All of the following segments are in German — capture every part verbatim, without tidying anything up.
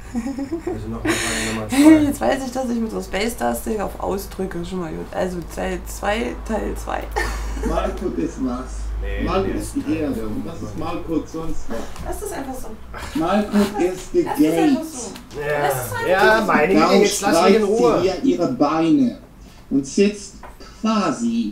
Also noch mal zwei. Jetzt weiß ich, dass ich mit der Space-Taste auf Ausdrücke schon mal gut. Also Teil zwei, Teil zwei. Malkut ist was? Nee, Malkut nee, ist die Erde. Und was ist Malkut sonst was? Lass das einfach so. Malkut ist the Lass das gate. einfach so. Ja, Das ist einfach ja so. meine Güte, Darauf jetzt lass mich in streicht Ruhe. sie hier ihre Beine und sitzt quasi.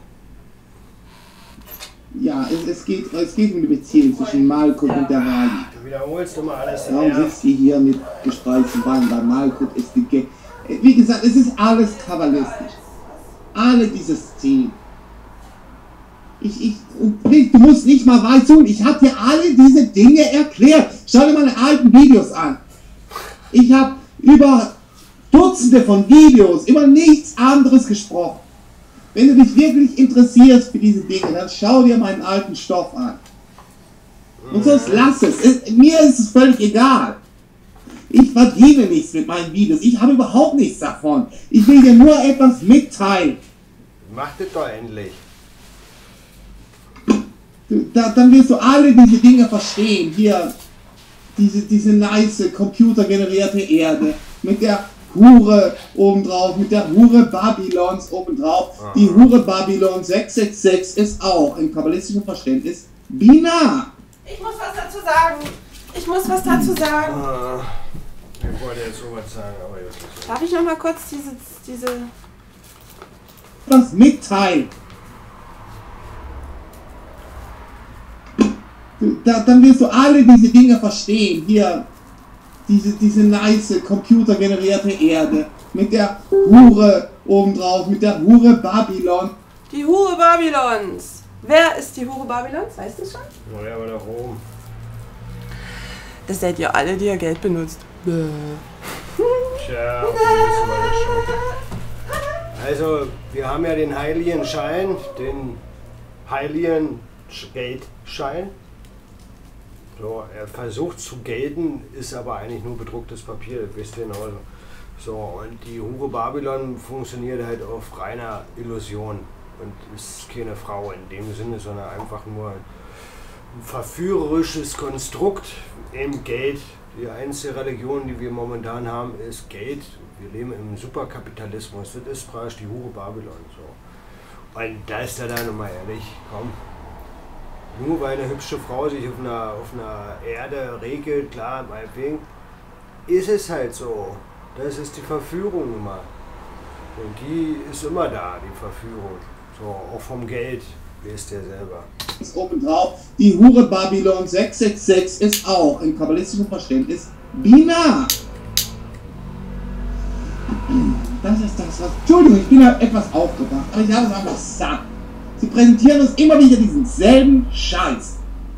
Ja, es, es, geht, es geht um die Beziehung zwischen Malkut und der Rali. Du wiederholst immer alles. Darum Ja. sitzt sie hier mit gespreizten Beinen, weil Malkut ist die gate. Wie gesagt, es ist alles kabbalistisch. Alle diese Szenen. Ich, ich, du musst nicht mal weit tun. Ich habe dir alle diese Dinge erklärt. Schau dir meine alten Videos an. Ich habe über Dutzende von Videos über nichts anderes gesprochen. Wenn du dich wirklich interessierst für diese Dinge, dann schau dir meinen alten Stoff an. Und sonst lass es. es. Mir ist es völlig egal. Ich verdiene nichts mit meinen Videos. Ich habe überhaupt nichts davon. Ich will dir nur etwas mitteilen. Mach das doch endlich. Du, da, dann wirst du alle diese Dinge verstehen. Hier, diese, diese nice computergenerierte Erde mit der Hure obendrauf, mit der Hure Babylons obendrauf. Ah. Die Hure Babylon sechs sechs sechs ist auch im kabbalistischen Verständnis binar. Ich muss was dazu sagen. Ich muss was dazu sagen. Ah, ich wollte jetzt sowas sagen, aber jetzt nicht. Darf ich noch mal kurz diese, diese... Was mitteilen. Du, da, dann wirst du alle diese Dinge verstehen. Hier, diese, diese nice computergenerierte Erde mit der Hure obendrauf, mit der Hure Babylon. Die Hure Babylons. Wer ist die Hure Babylons? Weißt du schon? Naja, aber da oben. Das seid ihr alle, die ihr Geld benutzt. Bäh. Tja, okay, wissen wir das schon. Also, wir haben ja den heiligen Schein, den heiligen Geldschein. So, er versucht zu gelten, ist aber eigentlich nur bedrucktes Papier, das wisst ihr genauso. So, und die Hure Babylon funktioniert halt auf reiner Illusion und ist keine Frau in dem Sinne, sondern einfach nur ein verführerisches Konstrukt im Geld. Die einzige Religion, die wir momentan haben, ist Geld. Wir leben im Superkapitalismus. Das ist praktisch die Hure Babylon. So. Und da ist er dann nochmal ehrlich, komm. Nur weil eine hübsche Frau sich auf einer, auf einer Erde regelt, klar, meinetwegen, ist es halt so. Das ist die Verführung nun mal. Und die ist immer da, die Verführung. So, auch vom Geld, wisst ihr selber. Ist obendrauf. Die Hure Babylon sechs sechs sechs ist auch im kabbalistischen Verständnis binar. Das ist das, was... Entschuldigung, ich bin ja etwas aufgebracht, aber ich habe es einfach satt. Sie präsentieren uns immer wieder diesen selben Scheiß.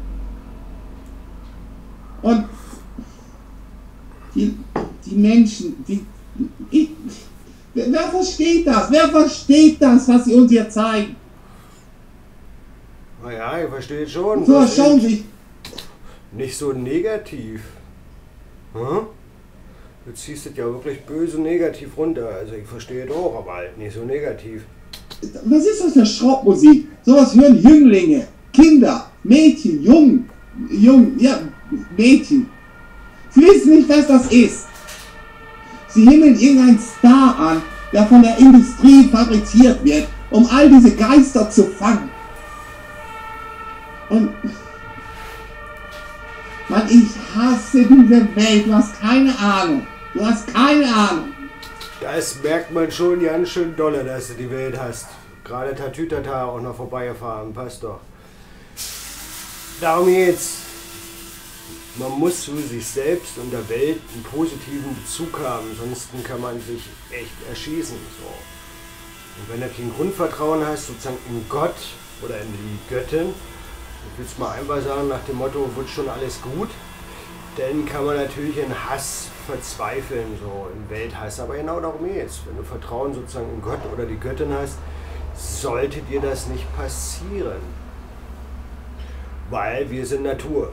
Und die, die Menschen, die... Ich, wer, wer versteht das? Wer versteht das, was sie uns hier zeigen? Naja, ihr versteht schon. So, das schauen ist Sie. nicht so negativ. Hm? Du ziehst es ja wirklich böse negativ runter. Also ich verstehe es auch, aber halt nicht so negativ. Was ist das für Schrottmusik? Sowas hören Jünglinge, Kinder, Mädchen, Jungen, Jungen, ja, Mädchen. Sie wissen nicht, was das ist. Sie himmeln irgendeinen Star an, der von der Industrie fabriziert wird, um all diese Geister zu fangen. Und... Mann, ich hasse diese Welt, du hast keine Ahnung. Du hast keine Ahnung. Das merkt man schon ganz schön dolle, dass du die Welt hast. Gerade Tatütata auch noch vorbeigefahren, passt doch. Darum geht's. Man muss zu sich selbst und der Welt einen positiven Bezug haben, sonst kann man sich echt erschießen. So. Und wenn du kein Grundvertrauen hast, sozusagen in Gott oder in die Göttin, ich will es mal einfach sagen, nach dem Motto, wird schon alles gut, dann kann man natürlich in Hass verzweifeln, so im Welthass. Aber genau darum geht's. Wenn du Vertrauen sozusagen in Gott oder die Göttin hast, sollte dir das nicht passieren. Weil wir sind Natur.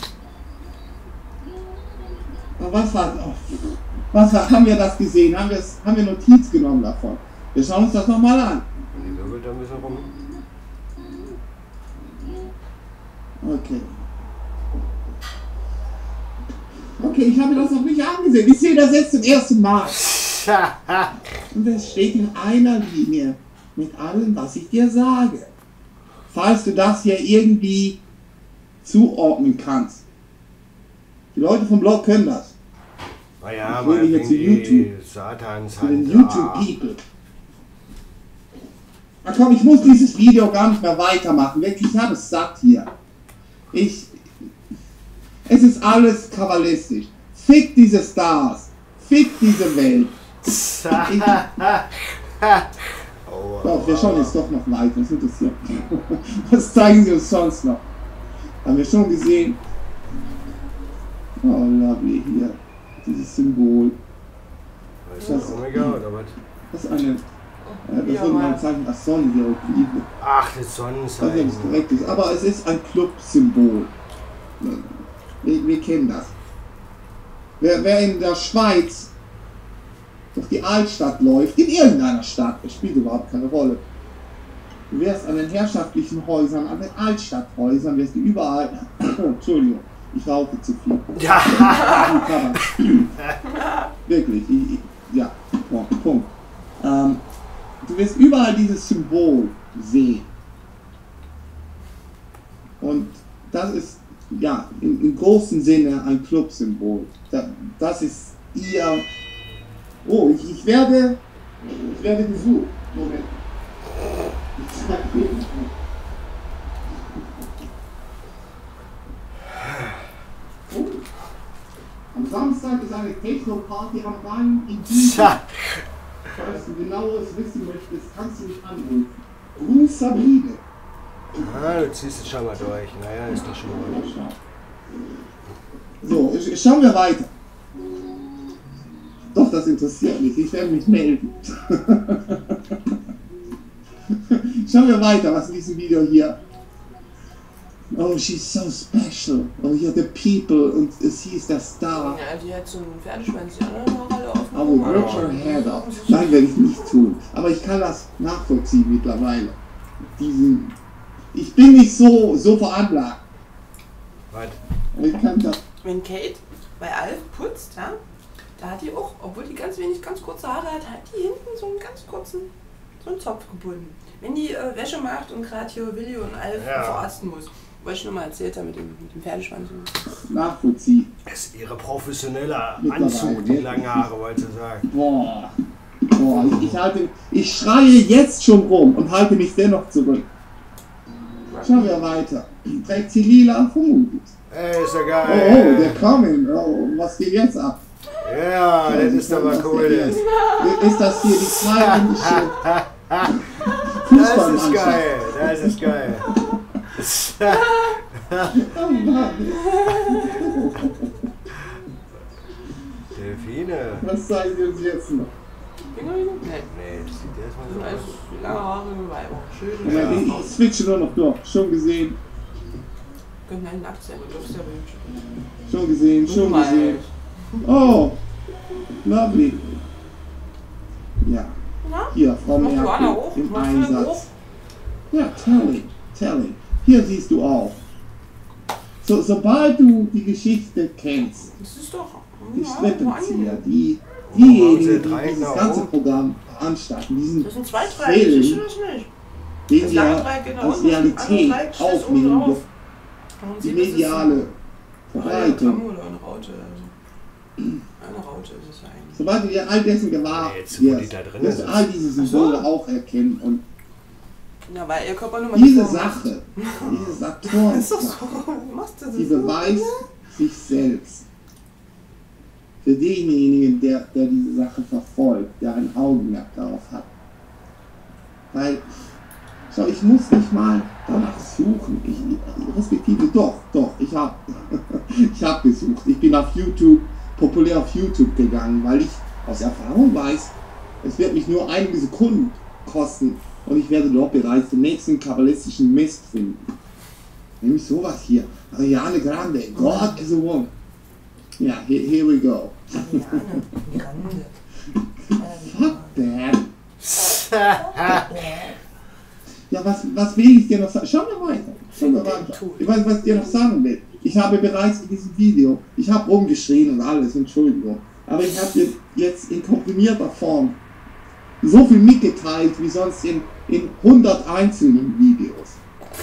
Was war oh, was war, haben wir das gesehen? Haben, haben wir Notiz genommen davon? Wir schauen uns das nochmal an. Die wirbelt da ein bisschen rum. Okay. Oh, Okay, ich habe das noch nicht angesehen. Ich sehe das jetzt zum ersten Mal. Und es steht in einer Linie mit allem, was ich dir sage. Falls du das hier irgendwie zuordnen kannst. Die Leute vom Blog können das. Naja, Ich rede mal hier zu wegen die YouTube. Satans Für den Hand. YouTube-People. Na komm, ich muss dieses Video gar nicht mehr weitermachen. Wirklich, ich habe es satt hier. Ich... Es ist alles kabbalistisch. Fick diese Stars. Fick diese Welt. Ich, Oh, doch, wir schauen jetzt doch noch weiter. Was interessiert? Was zeigen sie uns sonst noch? Haben wir schon gesehen. Oh, lovely, hier. Dieses Symbol. das ist Omega oder was? Das ist eine... Äh, das würde man zeigen als Sonnenhieroglyphe. Ach, das Das ist Sonnenzeichen. nichts Direktes. Aber es ist ein Club-Symbol. Wir, wir kennen das. Wer, wer in der Schweiz durch die Altstadt läuft, in irgendeiner Stadt, es spielt überhaupt keine Rolle. Du wirst an den herrschaftlichen Häusern, an den Altstadthäusern, wirst du überall, Entschuldigung, ich rauche zu viel. Ja. Wirklich, ich, ich, ja, Punkt. Punkt. Ähm, du wirst überall dieses Symbol sehen. Und das ist, ja, im, im großen Sinne ein Clubsymbol. Das, das ist ihr... Oh, ich, ich werde... Ich werde gesucht. Moment. Ich zeig dir. Oh. Am Samstag ist eine Techno-Party am Rhein in Wien. Falls du genaueres wissen möchtest, kannst du mich anrufen. Gruß Sabine. Ah, du ziehst es schon mal durch. Naja, ist doch schon mal durch. So, sch- schauen wir weiter. Doch, das interessiert mich. Ich werde mich melden. Schauen wir weiter, was in diesem Video hier. Oh, she's so special. Oh, you're the people. Und sie ist der Star. Ja, die hat so einen Pferdeschwanz, die anderen noch alle auf. I will rip her head off. Nein, werde ich nicht tun. Aber ich kann das nachvollziehen mittlerweile. Diesen... Ich bin nicht so, so veranlagt. Was? Aber ich kann das... Wenn Kate bei Alf putzt, ja, da hat die auch, obwohl die ganz wenig, ganz kurze Haare hat, hat die hinten so einen ganz kurzen, so einen Zopf gebunden. Wenn die äh, Wäsche macht und gerade hier Willi und Alf Ja. verarzten muss. Wollte ich nur mal erzählt haben mit dem, mit dem Pferdeschwanz. nachvollziehen. Das ist ihre professionelle Mittlerweile, Anzug, die ne? langen Haare, wollte ich sagen. Boah. Boah, ich, ich halte... Ich schreie jetzt schon rum und halte mich dennoch zurück. Schauen wir weiter. Trägt sie lila? Vermutlich. Ey, ist ja Oh, geil. oh, der Coming. Oh, was geht jetzt ab? Ja, das ist aber cool. Das. Ist das hier die thailändische Das ist Fußballmannschaft? geil. Das ist geil. Oh Mann. Delfine. Was zeigen Sie uns jetzt noch? Fingerringe? Nee. Nee, das sieht erstmal Das so sind alles aus. lange Haare, Weiber. Schön. Moment, ich, ich switche nur noch durch. Schon gesehen, Können halt nackt sein, du darfst ja hübsch. schon gesehen, schon Mal. gesehen. Oh, lovely. Ja, Na? hier, Frau Machst du Anna Merkel hoch? im Machst du den Einsatz. hoch? Ja, telling, telling. Hier siehst du auch. So, sobald du die Geschichte kennst, Das ist doch. die Ja, Strippenzieher, die, Warum sie diejenigen, die drei dieses genau? ganze Programm veranstalten, diesen Das sind zwei Dreiecke, Film, siehst du das nicht? den Das lange wir Dreieck geht nach als unten, das andere Realität Dreieck steht oben aufnehmen, drauf. durch Man die sieht, das ist mediale eine Verbreitung. Kamm oder eine Raute. Also. Eine Raute ist es ja eigentlich. Sobald du dir all dessen gewahr Ja, jetzt, wo die wirst, da drin wirst du sitzen. all diese Symbole Ach so. auch erkennen. Und Ja, weil ihr Körper nur mal diese Form macht. Sache, diese Ist doch Saturn-Sache, so. Du machst das die so. beweist sich selbst. Für denjenigen, der, der diese Sache verfolgt, der ein Augenmerk darauf hat. Weil, schau, ich muss nicht mal danach suchen. Ich, respektive doch, doch, ich habe ich hab gesucht. Ich bin auf YouTube, populär auf YouTube gegangen, weil ich aus Erfahrung weiß, es wird mich nur einige Sekunden kosten und ich werde dort bereits den nächsten kabbalistischen Mist finden. Nämlich sowas hier. Ariane Grande, God is a Woman. Ja, here, here we go. Ariane Grande. Fuck that. Ja, was, was will ich dir noch sagen? Schau mal weiter. Schau mal weiter. Ich weiß, was ich dir noch sagen will. Ich habe bereits in diesem Video, ich habe rumgeschrien und alles, Entschuldigung, aber ich habe jetzt in komprimierter Form so viel mitgeteilt wie sonst in, in hundert einzelnen Videos.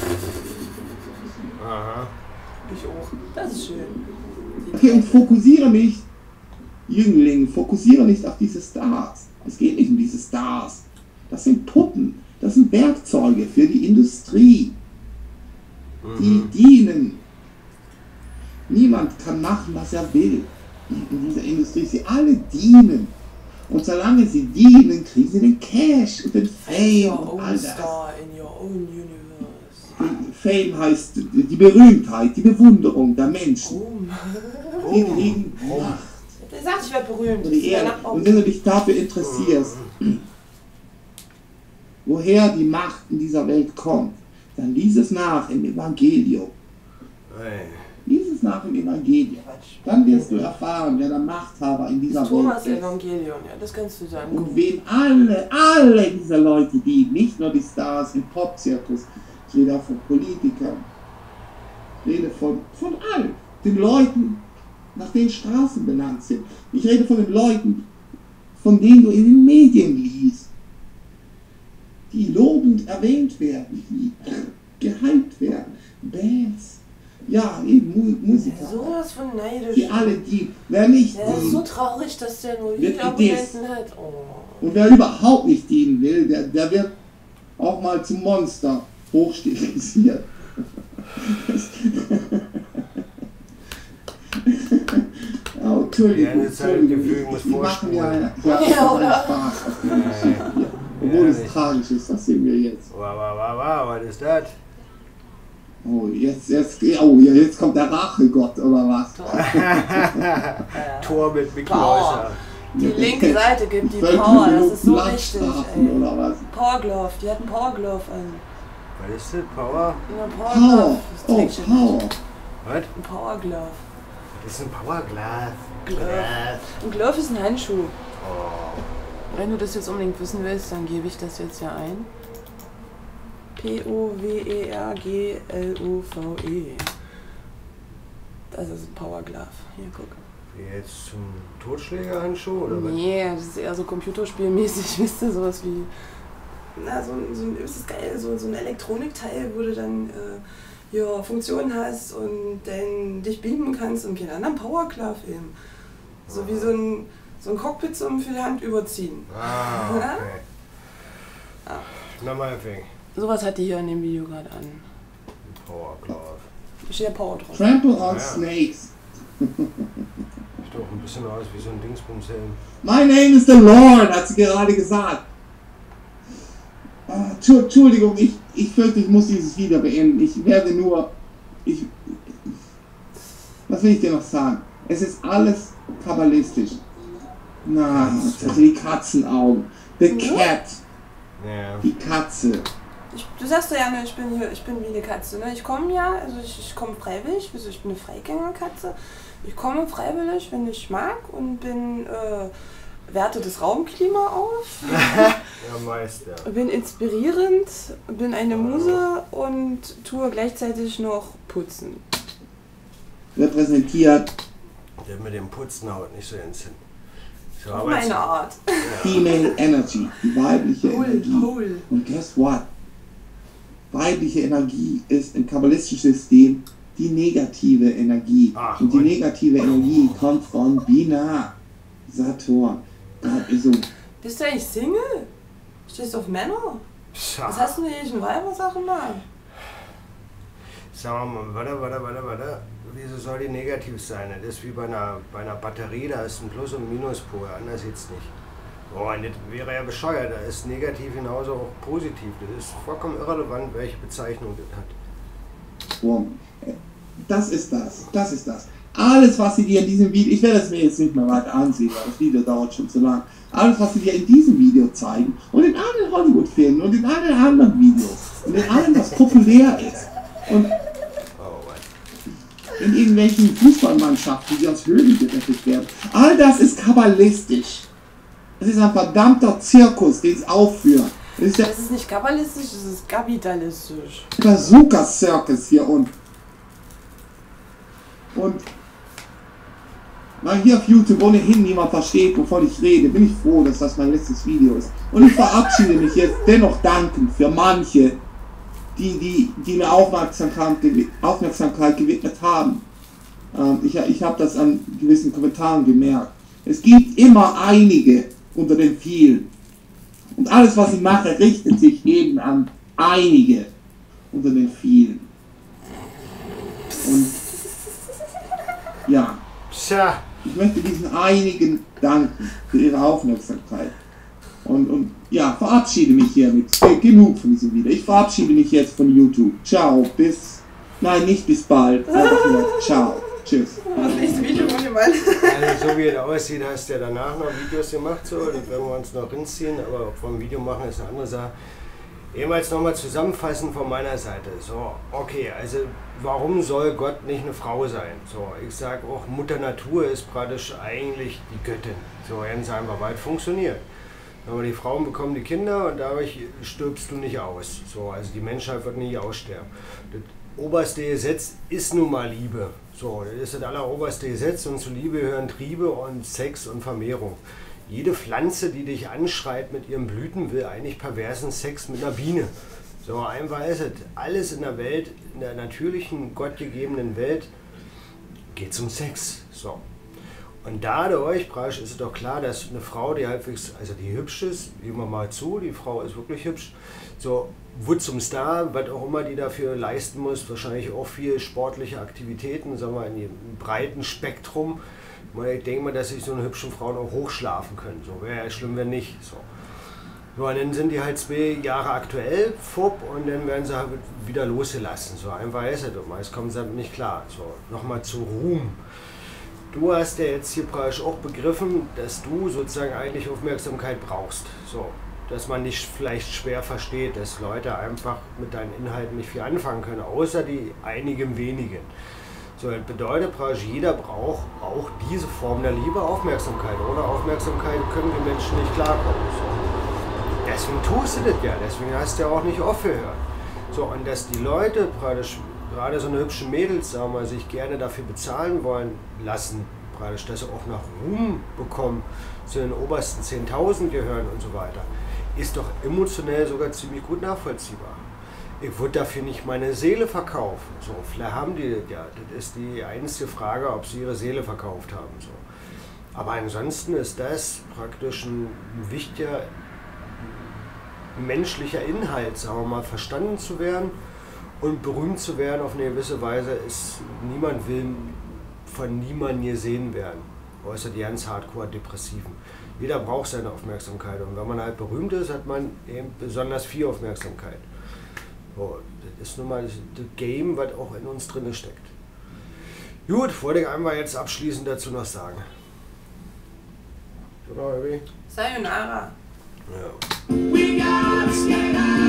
Aha. Ich auch. Das ist schön. Okay, und fokussiere nicht, Jüngling, fokussiere nicht auf diese Stars. Es geht nicht um diese Stars. Das sind Puppen, das sind Werkzeuge für die Industrie. Die Mhm. dienen. Niemand kann machen, was er will in dieser Industrie. Sie alle dienen. Und solange sie dienen, kriegen sie den Cash und den Fame Your und own all das. star in your own universe. Fame heißt die Berühmtheit, die Bewunderung der Menschen. Boom. Die Oh. kriegen Oh. Macht Der sagt, ich werde berühmt. und die Ehre. Und wenn du dich dafür interessierst, woher die Macht in dieser Welt kommt, dann lies es nach im Evangelium. Hey. Lies es nach im Evangelium. Dann wirst du erfahren, wer der Machthaber in dieser Thomas Welt ist. Evangelion, ja, das kannst du sagen. Und wem alle, alle diese Leute dienen, nicht nur die Stars im Popzirkus. Ich rede auch von Politikern. Ich rede von, von allen. Den Leuten, nach denen Straßen benannt sind. Ich rede von den Leuten, von denen du in den Medien liest. Die lobend erwähnt werden, die gehypt werden. Bands. Ja, eben Mu Musiker. Sowas von neidisch. Die alle die. Wer nicht Der ist dient, so traurig, dass der nur Wird die Abonnenten hat. Oh. und wer überhaupt nicht dienen will, der, der wird auch mal zum Monster hochstilisiert. Oh, Entschuldigung, Ja, eine Zeit Entschuldigung. Gefühl Ich, muss ich mache mir vorspulen. ja, ja, Ja, oder? Spaß. Hey. Obwohl Ja, es nicht. tragisch ist, das sehen wir jetzt. Wow, wow, wow, wow, was ist das? Oh, jetzt, jetzt, oh, ja, jetzt kommt der Rachegott, oder was? Tor mit Mickey Power. Häuser. Die linke Seite gibt die Völlig Power, das ist so genug wichtig. Landstrafen, Ey. oder was? Power Glove, die hat einen Power Glove an. Was ist das? Power? Ja, Power Power, Glove. Das oh, trägt schon Power. Was? ein Power Glove. Das ist ein Powerglas. Glove. Ein Glove ist ein Handschuh. Oh. Wenn du das jetzt unbedingt wissen willst, dann gebe ich das jetzt ja ein. P O W E R G L U V E. Das ist ein Power Glove. Hier, guck. Wie jetzt zum Totschlägerhandschuh oder was? Nee, das ist eher so computerspielmäßig, wisst ihr, sowas wie. Na, so, ein- so ein, ist das geil, so, so ein Elektronikteil, wo du dann äh, ja, Funktionen hast und dann dich beamen kannst und keinen anderen Power Glove eben. So wie so ein, so ein Cockpit zum für die Hand überziehen. Ah, Oder? okay. Ja. Na mal Fing. Sowas hat die hier in dem Video gerade an. Powerglove. Da steht ja Power drauf. Trample on Ja. snakes. Sieht doch ein bisschen aus wie so ein Dingsbumshelm. My name is the Lord, hat sie gerade gesagt. Ah, Entschu- Entschuldigung, ich, ich fürchte, ich muss dieses Video beenden. Ich werde nur... Ich, was will ich dir noch sagen? Es ist alles kabbalistisch. Nein, also die Katzenaugen. The cat, Ja. die Katze. Ich, du sagst ja, ne, ich bin hier, ich bin wie eine Katze. Ne? Ich komme ja, also ich, ich komme freiwillig, also ich bin eine Freigängerkatze. Ich komme freiwillig, wenn ich mag und bin, äh, werte das Raumklima auf, Ja, meist, ja. bin inspirierend, bin eine Muse und tue gleichzeitig noch putzen. Repräsentiert Der mit dem Putzen haut nicht so ins Sinn. So, Auf aber meine jetzt- Art. Female Energy, die weibliche Hol, Energie. hol. Und guess what? Weibliche Energie ist im kabbalistischen System die negative Energie. Ach, und die und- negative Energie kommt von Bina, Saturn. Gott ist so. Bist du eigentlich Single? Stehst du auf Männer? Tja. Was hast du denn hier in Weibersachen mal? Sagen wir mal, warte, warte, warte, warte. Wieso soll die negativ sein? Das ist wie bei einer, bei einer Batterie, da ist ein Plus- und Minuspol, anders jetzt nicht. Boah, das wäre ja bescheuert, da ist negativ genauso auch positiv. Das ist vollkommen irrelevant, welche Bezeichnung das hat. Boom. Das ist das. Das ist das. Alles, was sie dir in diesem Video, ich werde es mir jetzt nicht mehr weiter ansehen, weil das Video dauert schon zu lang. Alles, was sie dir in diesem Video zeigen und in allen Hollywood-Filmen und in allen anderen Videos und in allem, was populär ist und Oh, Mann. in irgendwelchen Fußballmannschaften, die aus Höhlen gerettet werden. All das ist kabbalistisch. Das ist ein verdammter Zirkus, den es aufführen. Das ist der Das ist nicht kabbalistisch, das ist kapitalistisch. Bazooka-Circus hier unten. Und weil hier auf YouTube ohnehin niemand versteht, wovon ich rede, bin ich froh, dass das mein letztes Video ist. Und ich verabschiede mich jetzt dennoch dankend für manche, die, die, die mir Aufmerksamkeit, Aufmerksamkeit gewidmet haben. Ähm, ich ich habe das an gewissen Kommentaren gemerkt. Es gibt immer einige unter den vielen. Und alles, was ich mache, richtet sich eben an einige unter den vielen. Und ja. Tja. Ich möchte diesen einigen danken für ihre Aufmerksamkeit. Und, und ja, verabschiede mich hiermit. Genug von diesem Video. Ich verabschiede mich jetzt von YouTube. Ciao, bis... Nein, nicht bis bald. Einfach nur ciao. Tschüss. Das nächste Video von dem Mann. Also so wie es aussieht, hast du ja danach noch Videos gemacht, so, das werden wir uns noch hinziehen, aber ob wir ein Video machen, ist eine andere Sache. Ebenfalls nochmal zusammenfassen von meiner Seite. So, okay, also warum soll Gott nicht eine Frau sein? So, ich sage auch, Mutter Natur ist praktisch eigentlich die Göttin. So, ganz einfach, weil es funktioniert. Aber die Frauen bekommen die Kinder und dadurch stirbst du nicht aus. So, also die Menschheit wird nicht aussterben. Das oberste Gesetz ist nun mal Liebe. So, das ist das alleroberste Gesetz und zu Liebe gehören Triebe und Sex und Vermehrung. Jede Pflanze, die dich anschreit mit ihren Blüten, will eigentlich perversen Sex mit einer Biene. So einfach ist es. Alles in der Welt, in der natürlichen, gottgegebenen Welt, geht zum Sex. So. Und dadurch, praktisch, ist es doch klar, dass eine Frau, die halbwegs, also die hübsch ist, geben wir mal zu, die Frau ist wirklich hübsch, so, wird zum Star, was auch immer die dafür leisten muss, wahrscheinlich auch viel sportliche Aktivitäten, sagen wir, in dem breiten Spektrum. Ich denke mal, dass sich so eine hübschen Frauen auch hochschlafen können. So wäre ja schlimm, wenn nicht. So. So, und dann sind die halt zwei Jahre aktuell, fupp, und dann werden sie halt wieder losgelassen. So einfach ist es. Und meist kommen sie damit nicht klar. So, nochmal zu Ruhm. Du hast ja jetzt hier praktisch auch begriffen, dass du sozusagen eigentlich Aufmerksamkeit brauchst. So, dass man dich vielleicht schwer versteht, dass Leute einfach mit deinen Inhalten nicht viel anfangen können, außer die einigen wenigen. So, das bedeutet praktisch, jeder braucht auch diese Form der Liebe, Aufmerksamkeit. Ohne Aufmerksamkeit können die Menschen nicht klarkommen. So. Deswegen tust du das ja, deswegen hast du ja auch nicht aufgehört. So, und dass die Leute praktisch, gerade so eine hübsche Mädels, sagen wir, sich gerne dafür bezahlen wollen lassen, praktisch, dass sie auch nach Ruhm bekommen, zu den obersten zehntausend gehören und so weiter, ist doch emotionell sogar ziemlich gut nachvollziehbar. Ich würde dafür nicht meine Seele verkaufen. So, vielleicht haben die das ja. Das ist die einzige Frage, ob sie ihre Seele verkauft haben. So. Aber ansonsten ist das praktisch ein wichtiger menschlicher Inhalt, sagen wir mal, verstanden zu werden und berühmt zu werden auf eine gewisse Weise. Ist, niemand will von niemandem gesehen werden, außer die ganz Hardcore-Depressiven. Jeder braucht seine Aufmerksamkeit und wenn man halt berühmt ist, hat man eben besonders viel Aufmerksamkeit. So, das ist nun mal das Game, was auch in uns drin steckt. Gut, wollte ich einmal jetzt abschließend dazu noch sagen. Oder, Baby? Sayonara. Ja.